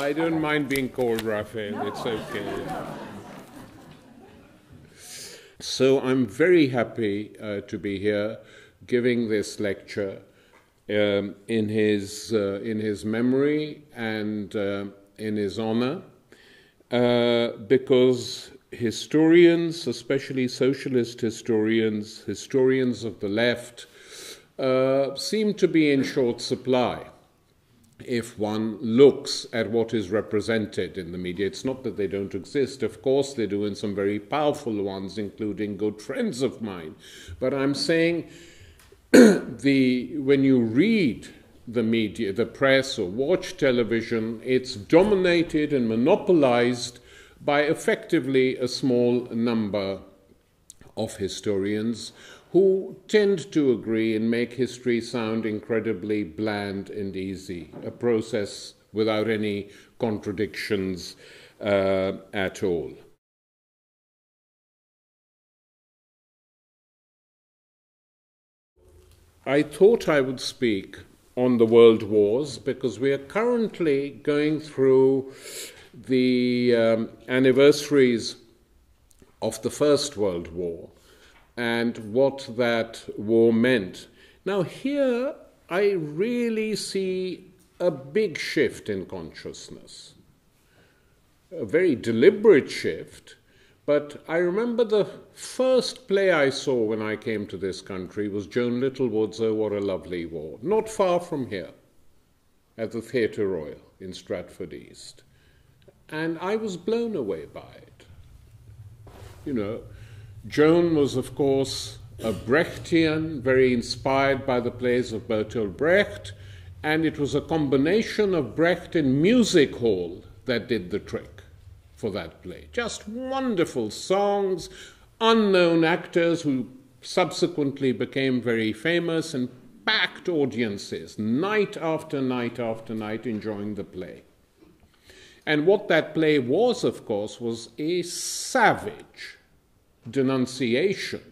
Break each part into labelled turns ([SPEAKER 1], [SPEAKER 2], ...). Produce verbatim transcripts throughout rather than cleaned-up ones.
[SPEAKER 1] I don't mind being called Raphael, no. It's okay. So I'm very happy uh, to be here giving this lecture um, in his uh, in his memory and uh, in his honor, uh, because historians, especially socialist historians, historians of the left, uh, seem to be in short supply if one looks at what is represented in the media. It's not that they don't exist. Of course they do, and some very powerful ones, including good friends of mine. But I'm saying the when you read the media, the press, or watch television, it's dominated and monopolized by effectively a small number of historians who tend to agree and make history sound incredibly bland and easy, a process without any contradictions uh, at all. I thought I would speak on the world wars because we are currently going through the um, anniversaries of the First World War and what that war meant. Now here I really see a big shift in consciousness, a very deliberate shift, but I remember the first play I saw when I came to this country was Joan Littlewood's Oh, What a Lovely War, not far from here, at the Theatre Royal in Stratford East. And I was blown away by it. You know, Joan was, of course, a Brechtian, very inspired by the plays of Bertolt Brecht, and it was a combination of Brecht and music hall that did the trick for that play. Just wonderful songs, unknown actors who subsequently became very famous, and packed audiences, night after night after night, enjoying the play. And what that play was, of course, was a savage denunciation,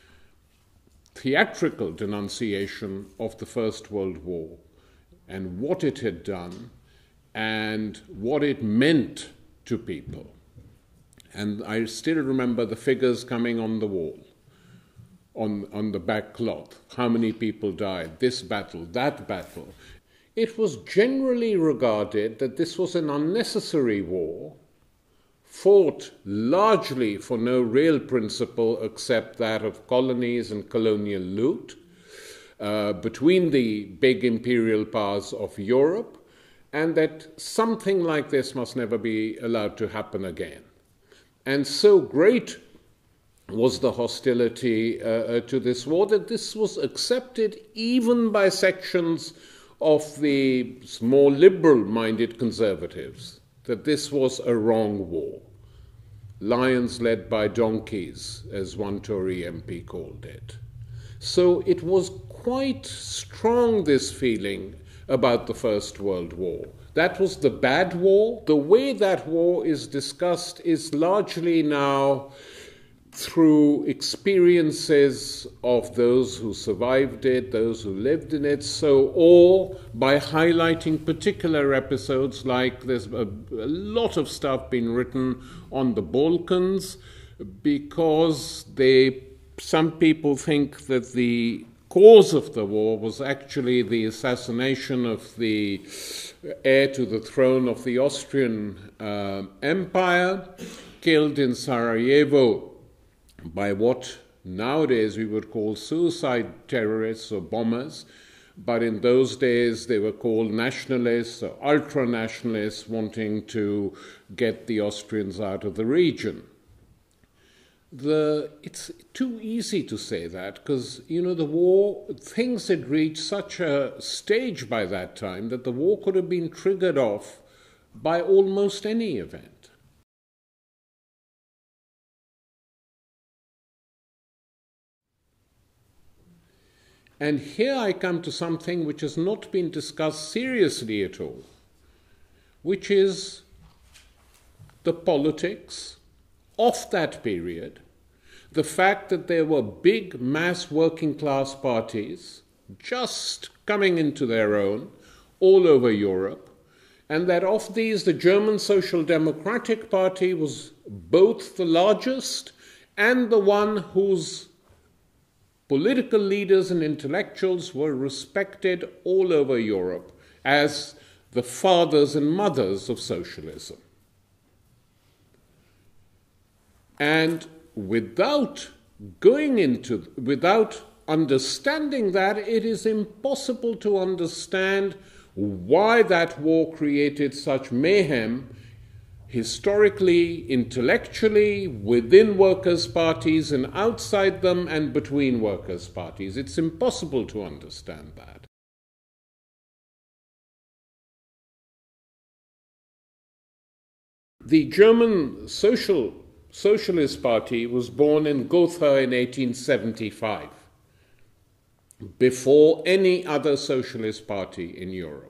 [SPEAKER 1] theatrical denunciation of the First World War and what it had done and what it meant to people. And I still remember the figures coming on the wall, on, on the back cloth. How many people died, this battle, that battle. It was generally regarded that this was an unnecessary war, fought largely for no real principle except that of colonies and colonial loot uh, between the big imperial powers of Europe, and that something like this must never be allowed to happen again. And so great was the hostility uh, to this war that this was accepted even by sections of the more liberal-minded conservatives, that this was a wrong war. Lions led by donkeys, as one Tory M P called it. So it was quite strong, this feeling about the First World War. That was the bad war. The way that war is discussed is largely now through experiences of those who survived it, those who lived in it, so or by highlighting particular episodes, like there's a, a lot of stuff being written on the Balkans, because they, some people think that the cause of the war was actually the assassination of the heir to the throne of the Austrian uh, Empire, killed in Sarajevo by what nowadays we would call suicide terrorists or bombers, but in those days they were called nationalists or ultra-nationalists wanting to get the Austrians out of the region. The, it's too easy to say that because, you know, the war, things had reached such a stage by that time that the war could have been triggered off by almost any event. And here I come to something which has not been discussed seriously at all, which is the politics of that period, the fact that there were big mass working class parties just coming into their own all over Europe, and that of these, the German Social Democratic Party was both the largest and the one whose political leaders and intellectuals were respected all over Europe as the fathers and mothers of socialism. And without going into, without understanding that, it is impossible to understand why that war created such mayhem historically, intellectually, within workers' parties and outside them and between workers' parties. It's impossible to understand that. The German Social, Socialist Party was born in Gotha in eighteen seventy-five, before any other socialist party in Europe.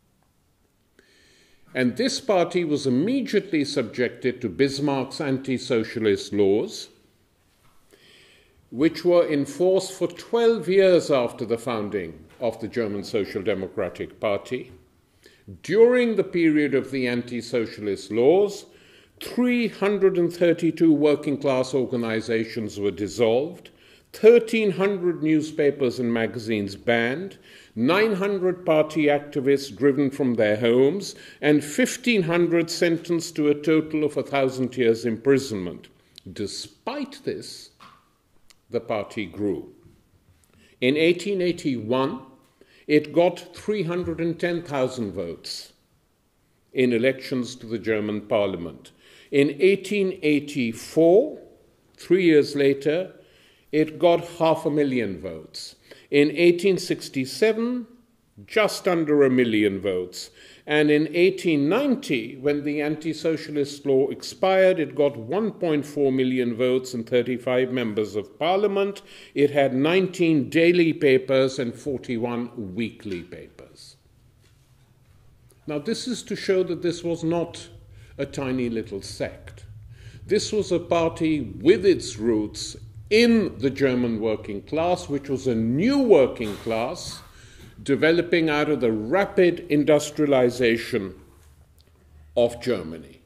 [SPEAKER 1] And this party was immediately subjected to Bismarck's anti-socialist laws, which were in force for twelve years after the founding of the German Social Democratic Party. During the period of the anti-socialist laws, three hundred thirty-two working-class organizations were dissolved, thirteen hundred newspapers and magazines banned, nine hundred party activists driven from their homes, and fifteen hundred sentenced to a total of one thousand years imprisonment. Despite this, the party grew. In eighteen eighty-one, it got three hundred ten thousand votes in elections to the German parliament. In eighteen eighty-four, three years later, it got half a million votes. In eighteen sixty-seven, just under a million votes. And in eighteen ninety, when the anti-socialist law expired, it got one point four million votes and thirty-five members of parliament. It had nineteen daily papers and forty-one weekly papers. Now, this is to show that this was not a tiny little sect. This was a party with its roots in the German working class, which was a new working class developing out of the rapid industrialization of Germany.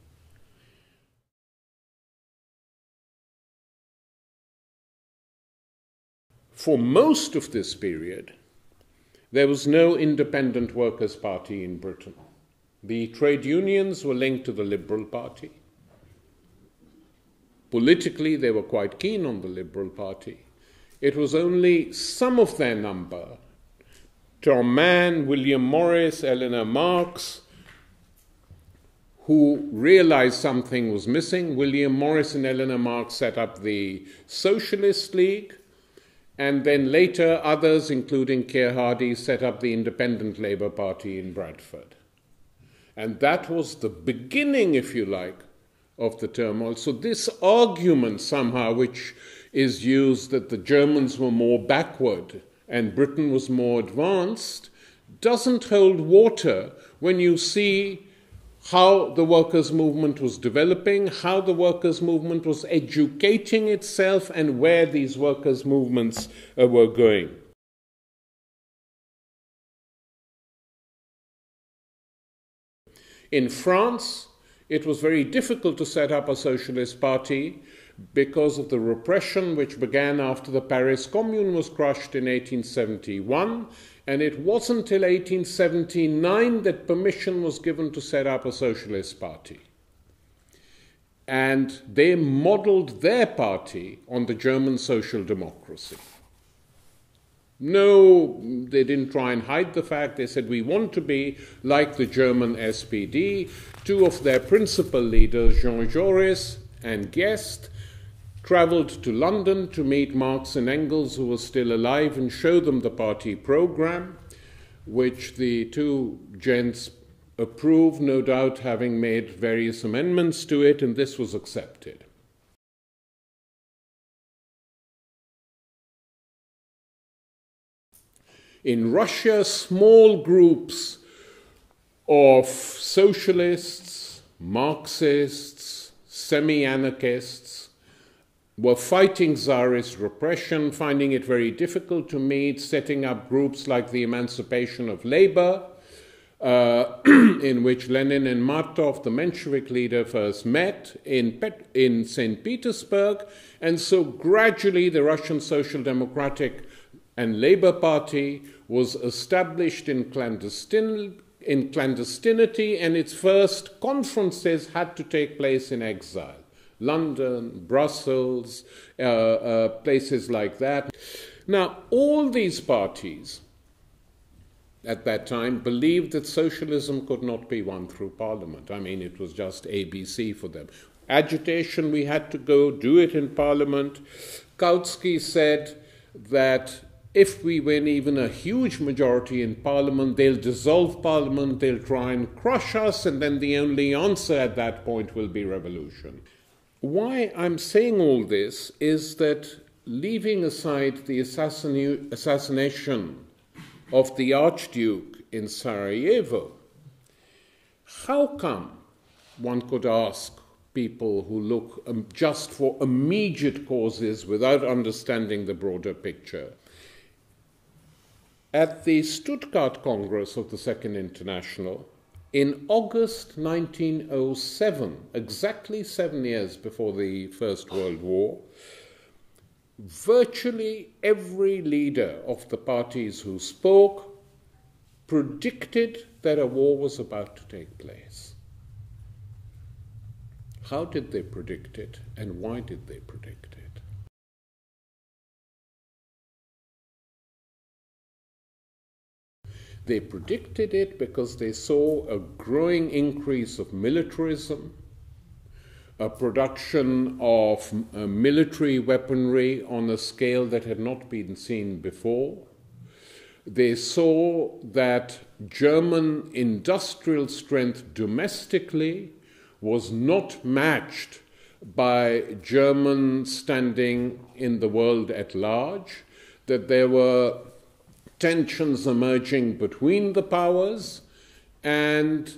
[SPEAKER 1] For most of this period, there was no independent workers' party in Britain. The trade unions were linked to the Liberal Party. Politically, they were quite keen on the Liberal Party. It was only some of their number, Tom Mann, William Morris, Eleanor Marx, who realized something was missing. William Morris and Eleanor Marx set up the Socialist League, and then later others, including Keir Hardie, set up the Independent Labour Party in Bradford. And that was the beginning, if you like, of the turmoil. So this argument somehow, which is used that the Germans were more backward and Britain was more advanced, doesn't hold water when you see how the workers' movement was developing, how the workers' movement was educating itself, and where these workers' movements uh, were going. In France, it was very difficult to set up a socialist party because of the repression which began after the Paris Commune was crushed in eighteen seventy-one, and it wasn't until eighteen seventy-nine that permission was given to set up a socialist party. And they modeled their party on the German social democracy. No, they didn't try and hide the fact. They said, we want to be like the German S P D. Two of their principal leaders, Jean Jaurès and Guest, traveled to London to meet Marx and Engels, who were still alive, and show them the party program, which the two gents approved, no doubt having made various amendments to it, and this was accepted. In Russia, small groups of socialists, Marxists, semi-anarchists were fighting Tsarist repression, finding it very difficult to meet, setting up groups like the Emancipation of Labor, uh, in which Lenin and Martov, the Menshevik leader, first met in, Pet- in Saint Petersburg. And so gradually the Russian Social Democratic and Labour Party was established in, clandestine, in clandestinity, and its first conferences had to take place in exile. London, Brussels, uh, uh, places like that. Now, all these parties at that time believed that socialism could not be won through parliament. I mean, it was just A B C for them. Agitation, we had to go do it in parliament. Kautsky said that if we win even a huge majority in parliament, they'll dissolve parliament, they'll try and crush us, and then the only answer at that point will be revolution. Why I'm saying all this is that, leaving aside the assassin- assassination of the Archduke in Sarajevo, how come, one could ask people who look um, just for immediate causes without understanding the broader picture, at the Stuttgart Congress of the Second International, in August nineteen oh seven, exactly seven years before the First World War, virtually every leader of the parties who spoke predicted that a war was about to take place. How did they predict it, and why did they predict it? They predicted it because they saw a growing increase of militarism, a production of uh, military weaponry on a scale that had not been seen before. They saw that German industrial strength domestically was not matched by German standing in the world at large, that there were tensions emerging between the powers, and,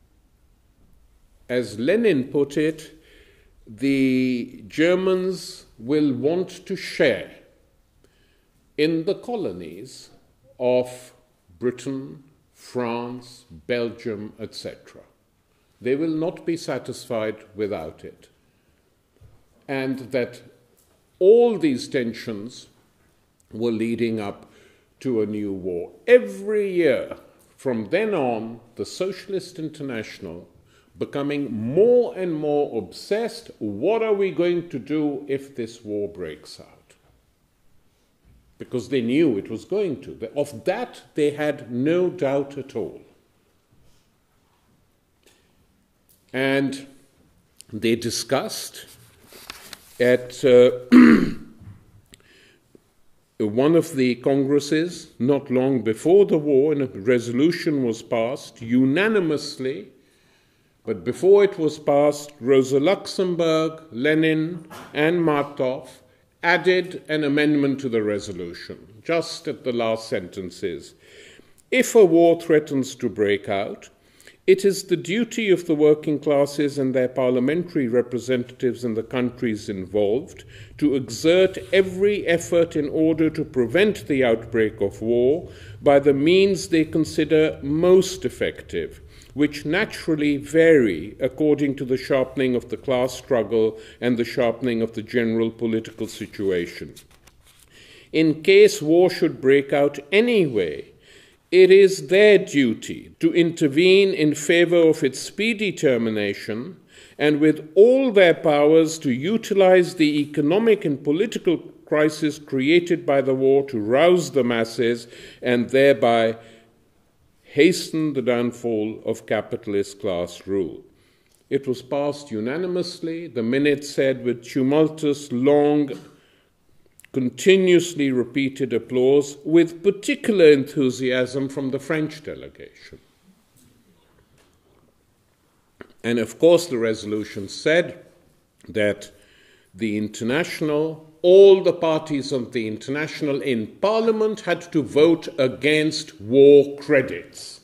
[SPEAKER 1] as Lenin put it, the Germans will want to share in the colonies of Britain, France, Belgium, et cetera. They will not be satisfied without it. And that all these tensions were leading up to a new war. Every year from then on, the Socialist International becoming more and more obsessed, what are we going to do if this war breaks out? Because they knew it was going to. Of that, they had no doubt at all. And they discussed at uh, one of the congresses, not long before the war, and a resolution was passed unanimously. But before it was passed, Rosa Luxemburg, Lenin, and Martov added an amendment to the resolution, just at the last sentences. If a war threatens to break out, it is the duty of the working classes and their parliamentary representatives in the countries involved to exert every effort in order to prevent the outbreak of war by the means they consider most effective, which naturally vary according to the sharpening of the class struggle and the sharpening of the general political situation. In case war should break out anyway, it is their duty to intervene in favor of its speedy termination, and with all their powers to utilize the economic and political crisis created by the war to rouse the masses and thereby hasten the downfall of capitalist class rule. It was passed unanimously, the minute said with tumultuous, long, continuously repeated applause, with particular enthusiasm from the French delegation. And of course the resolution said that the International, all the parties of the International in Parliament had to vote against war credits.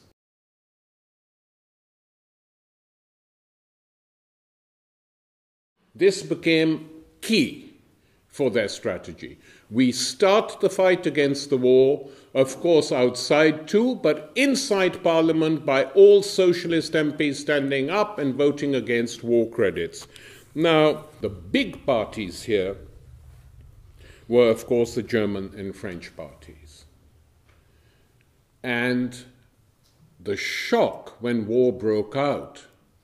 [SPEAKER 1] This became key for their strategy. We start the fight against the war, of course, outside too, but inside Parliament by all socialist M Ps standing up and voting against war credits. Now, the big parties here were, of course, the German and French parties. And the shock when war broke out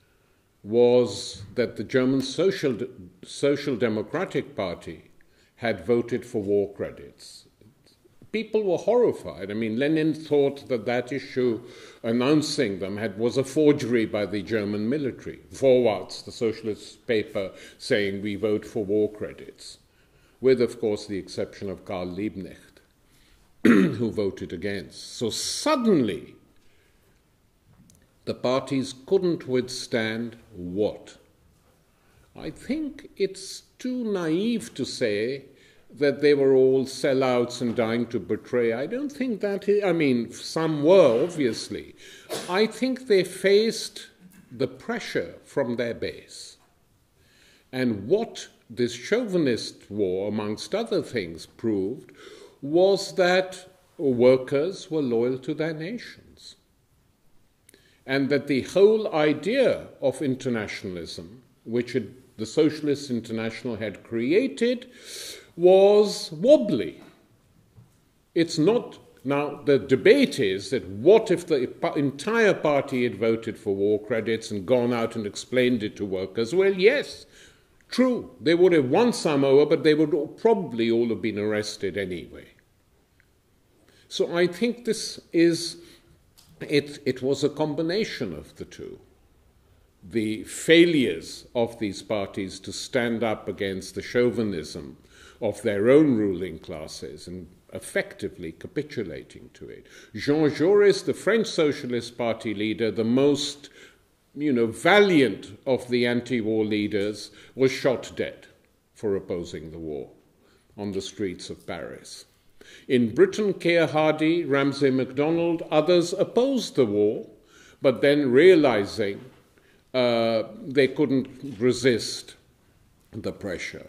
[SPEAKER 1] was that the German Social, Social Democratic Party had voted for war credits. People were horrified. I mean, Lenin thought that that issue, announcing them, had, was a forgery by the German military. Vorwärts, the socialist paper, saying we vote for war credits, with, of course, the exception of Karl Liebknecht, who voted against. So suddenly, the parties couldn't withstand what? I think it's too naive to say that they were all sellouts and dying to betray. I don't think that is, I mean, some were, obviously. I think they faced the pressure from their base. And what this chauvinist war, amongst other things, proved was that workers were loyal to their nations. And that the whole idea of internationalism, which had, the Socialist International had created, was wobbly. It's not, now the debate is that what if the entire party had voted for war credits and gone out and explained it to workers? Well, yes, true, they would have won some over, but they would probably all have been arrested anyway. So I think this is, it, it was a combination of the two. The failures of these parties to stand up against the chauvinism of their own ruling classes and effectively capitulating to it. Jean Jaurès, the French Socialist Party leader, the most, you know, valiant of the anti-war leaders, was shot dead for opposing the war on the streets of Paris. In Britain, Keir Hardie, Ramsay MacDonald, others opposed the war, but then realizing uh, they couldn't resist the pressure.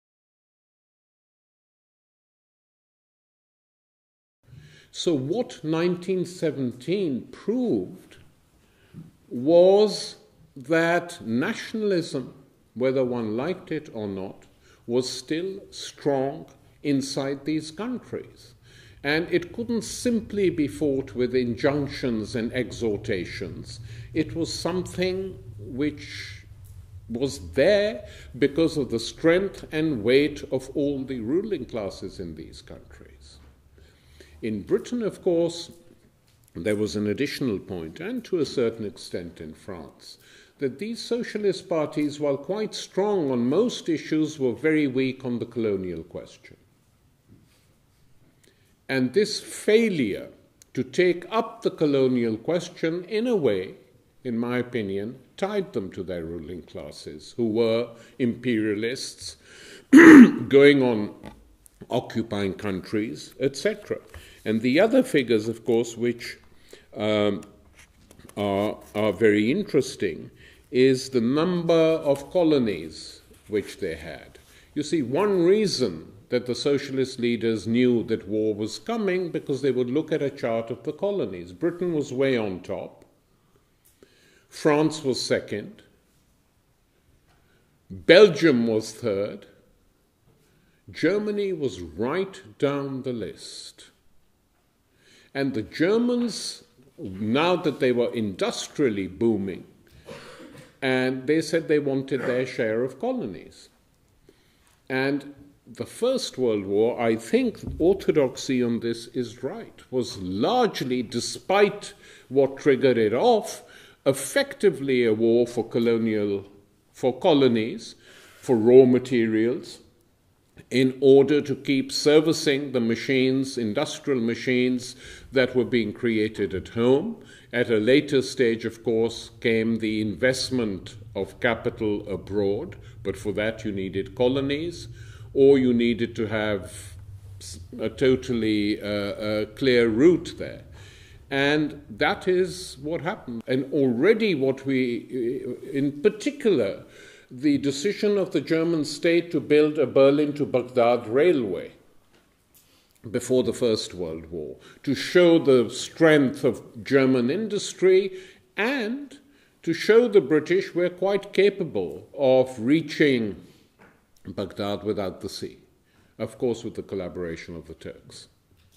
[SPEAKER 1] So what nineteen seventeen proved was that nationalism, whether one liked it or not, was still strong inside these countries. And it couldn't simply be fought with injunctions and exhortations. It was something which was there because of the strength and weight of all the ruling classes in these countries. In Britain, of course, there was an additional point, and to a certain extent in France, that these socialist parties, while quite strong on most issues, were very weak on the colonial question. And this failure to take up the colonial question, in a way, in my opinion, tied them to their ruling classes, who were imperialists, going on occupying countries, et cetera. And the other figures, of course, which um, are, are very interesting, is the number of colonies which they had. You see, one reason that the socialist leaders knew that war was coming, because they would look at a chart of the colonies. Britain was way on top. France was second. Belgium was third. Germany was right down the list. And the Germans, now that they were industrially booming, and they said they wanted their share of colonies. And the First World War, I think orthodoxy on this is right, was largely, despite what triggered it off, effectively a war for colonial, for colonies, for raw materials, in order to keep servicing the machines, industrial machines that were being created at home. At a later stage, of course, came the investment of capital abroad, but for that you needed colonies, or you needed to have a totally uh, uh, clear route there. And that is what happened. And already what we, in particular, the decision of the German state to build a Berlin to Baghdad railway before the First World War, to show the strength of German industry and to show the British we're quite capable of reaching Baghdad without the sea, of course with the collaboration of the Turks.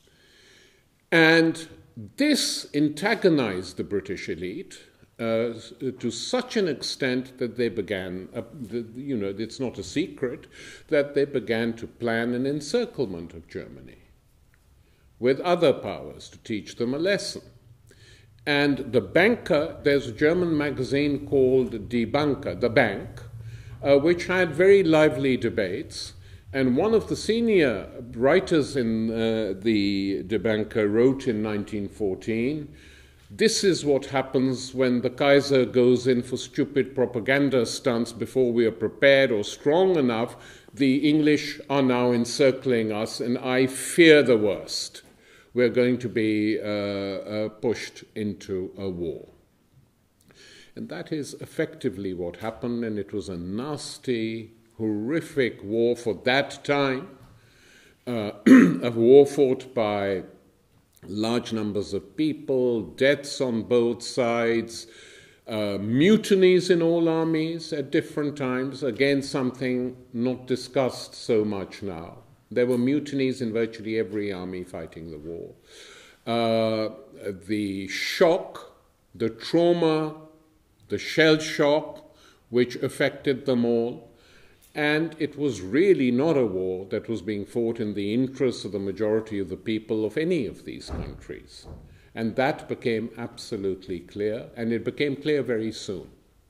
[SPEAKER 1] And this antagonized the British elite uh, to such an extent that they began, uh, the, you know, it's not a secret, that they began to plan an encirclement of Germany with other powers to teach them a lesson. And the banker, there's a German magazine called Die Banker, The Bank, uh, which had very lively debates. And one of the senior writers in uh, the Die Banker wrote in nineteen fourteen, this is what happens when the Kaiser goes in for stupid propaganda stunts before we are prepared or strong enough. The English are now encircling us, and I fear the worst. We're going to be uh, uh, pushed into a war. And that is effectively what happened, and it was a nasty, horrific war for that time, uh, a war fought by large numbers of people, deaths on both sides, uh, mutinies in all armies at different times, again something not discussed so much now. There were mutinies in virtually every army fighting the war. Uh, the shock, the trauma, the shell shock, which affected them all, and it was really not a war that was being fought in the interests of the majority of the people of any of these countries. And that became absolutely clear, and it became clear very soon.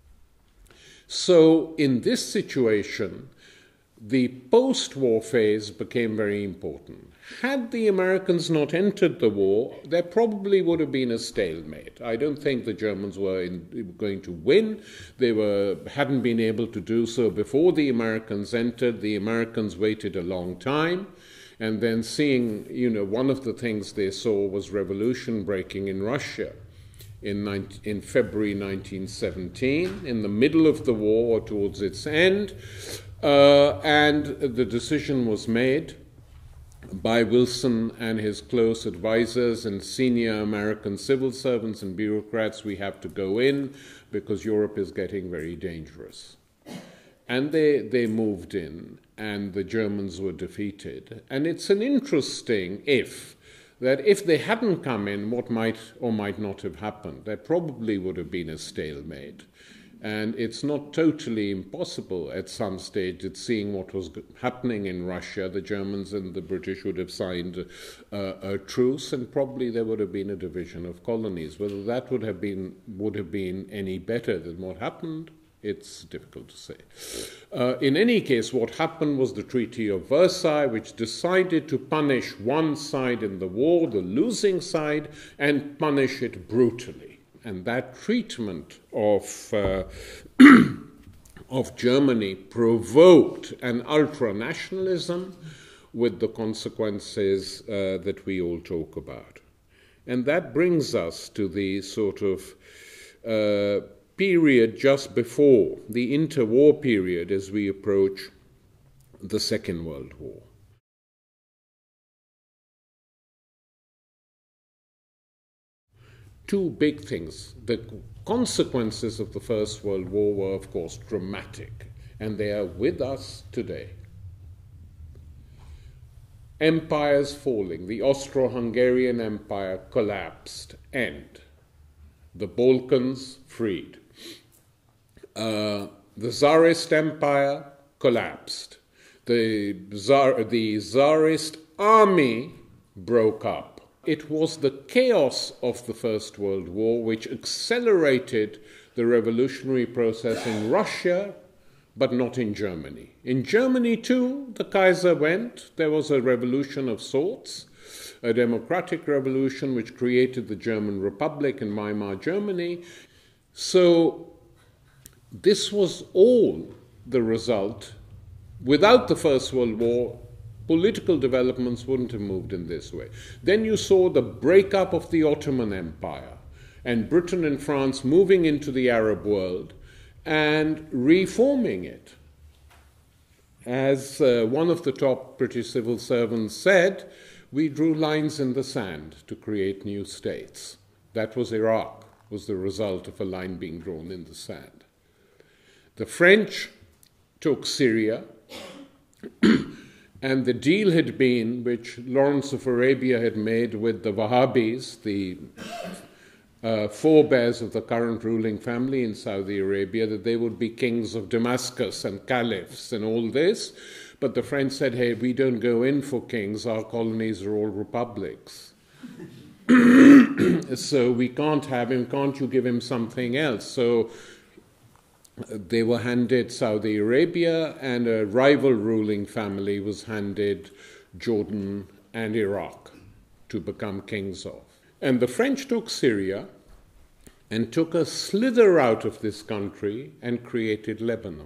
[SPEAKER 1] So in this situation, the post-war phase became very important. Had the Americans not entered the war, there probably would have been a stalemate. I don't think the Germans were in, going to win. They were, hadn't been able to do so before the Americans entered. The Americans waited a long time. And then seeing, you know, one of the things they saw was revolution breaking in Russia in, nineteen, in February nineteen seventeen, in the middle of the war or towards its end. Uh, and the decision was made by Wilson and his close advisors and senior American civil servants and bureaucrats, we have to go in because Europe is getting very dangerous. And they, they moved in, and the Germans were defeated. And it's an interesting if, that if they hadn't come in, what might or might not have happened? There probably would have been a stalemate. And it's not totally impossible at some stage that seeing what was happening in Russia, the Germans and the British would have signed a, a truce, and probably there would have been a division of colonies. Whether that would have been, would have been any better than what happened, it's difficult to say. Uh, in any case, what happened was the Treaty of Versailles, which decided to punish one side in the war, the losing side, and punish it brutally. And that treatment of, uh, of Germany provoked an ultranationalism with the consequences uh, that we all talk about. And that brings us to the sort of uh, period just before the interwar period as we approach the Second World War. Two big things. The consequences of the First World War were, of course, dramatic, and they are with us today. Empires falling. The Austro-Hungarian Empire collapsed, and the Balkans freed. Uh, the Tsarist Empire collapsed. The, Tsar, the Tsarist army broke up. It was the chaos of the First World War which accelerated the revolutionary process in Russia, but not in Germany. In Germany, too, the Kaiser went. There was a revolution of sorts, a democratic revolution which created the German Republic in Weimar Germany. So this was all the result. Without the First World War, political developments wouldn't have moved in this way. Then you saw the breakup of the Ottoman Empire and Britain and France moving into the Arab world, and reforming it. As uh, one of the top British civil servants said, we drew lines in the sand to create new states. That was Iraq, was the result of a line being drawn in the sand. The French took Syria, and the deal had been, which Lawrence of Arabia had made with the Wahhabis, the uh, forebears of the current ruling family in Saudi Arabia, that they would be kings of Damascus and caliphs and all this. But the French said, hey, we don't go in for kings, our colonies are all republics. So we can't have him, can't you give him something else? So they were handed Saudi Arabia, and a rival ruling family was handed Jordan and Iraq to become kings of. And the French took Syria and took a slither out of this country and created Lebanon.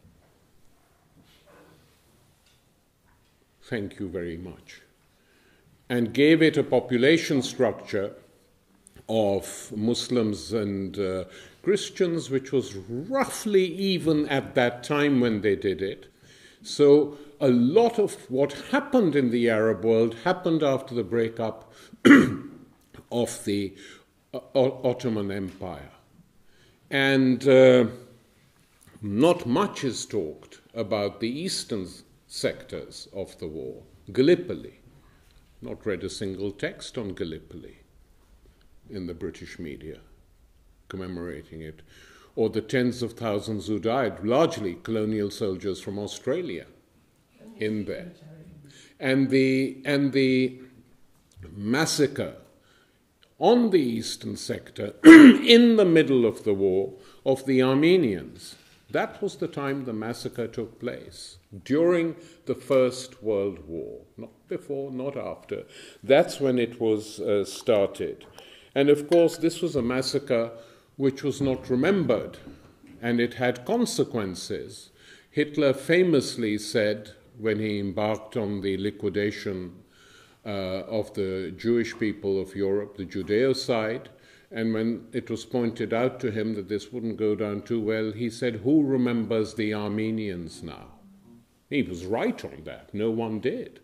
[SPEAKER 1] Thank you very much. And gave it a population structure of Muslims and uh, Christians, which was roughly even at that time when they did it. So a lot of what happened in the Arab world happened after the breakup of the uh, Ottoman Empire. And uh, not much is talked about the eastern sectors of the war. Gallipoli. Not read a single text on Gallipoli in the British media commemorating it. Or the tens of thousands who died, largely colonial soldiers from Australia in there. And the, and the massacre on the eastern sector in the middle of the war of the Armenians. That was the time the massacre took place, during the First World War. Not before, not after. That's when it was uh, started. And of course, this was a massacre which was not remembered, and it had consequences. Hitler famously said, when he embarked on the liquidation uh, of the Jewish people of Europe, the Judeocide, and when it was pointed out to him that this wouldn't go down too well, he said, who remembers the Armenians now? He was right on that. No one did.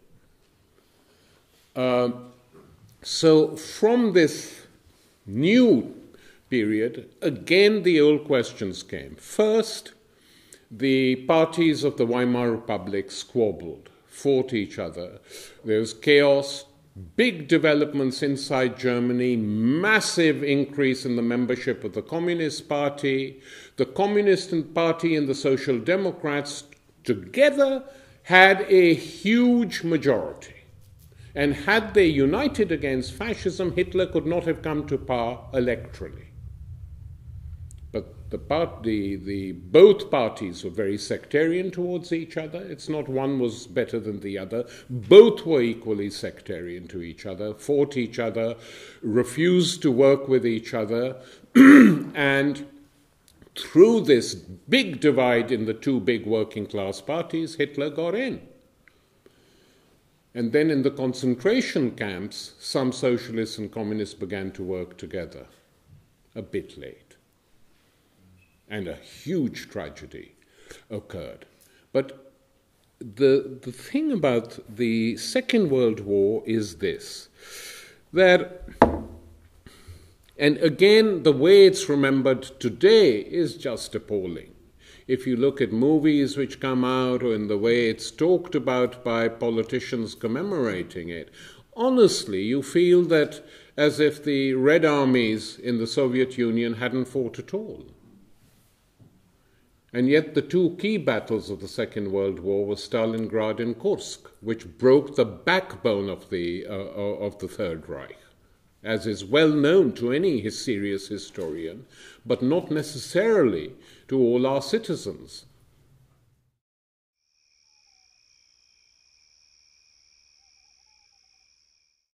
[SPEAKER 1] Uh, so from this new period, again the old questions came. First, the parties of the Weimar Republic squabbled, fought each other. There was chaos, big developments inside Germany, massive increase in the membership of the Communist Party. The Communist Party and the Social Democrats together had a huge majority. And had they united against fascism, Hitler could not have come to power electorally. But the part, the, the, both parties were very sectarian towards each other. It's not one was better than the other. Both were equally sectarian to each other, fought each other, refused to work with each other, and through this big divide in the two big working class parties, Hitler got in. And then in the concentration camps, some socialists and communists began to work together, a bit late. And a huge tragedy occurred. But the, the thing about the Second World War is this, that, and again, the way it's remembered today is just appalling. If you look at movies which come out, or in the way it's talked about by politicians commemorating it, honestly, you feel that as if the Red Armies in the Soviet Union hadn't fought at all. And yet the two key battles of the Second World War were Stalingrad and Kursk, which broke the backbone of the, uh, of the Third Reich, as is well known to any serious historian, but not necessarily to all our citizens.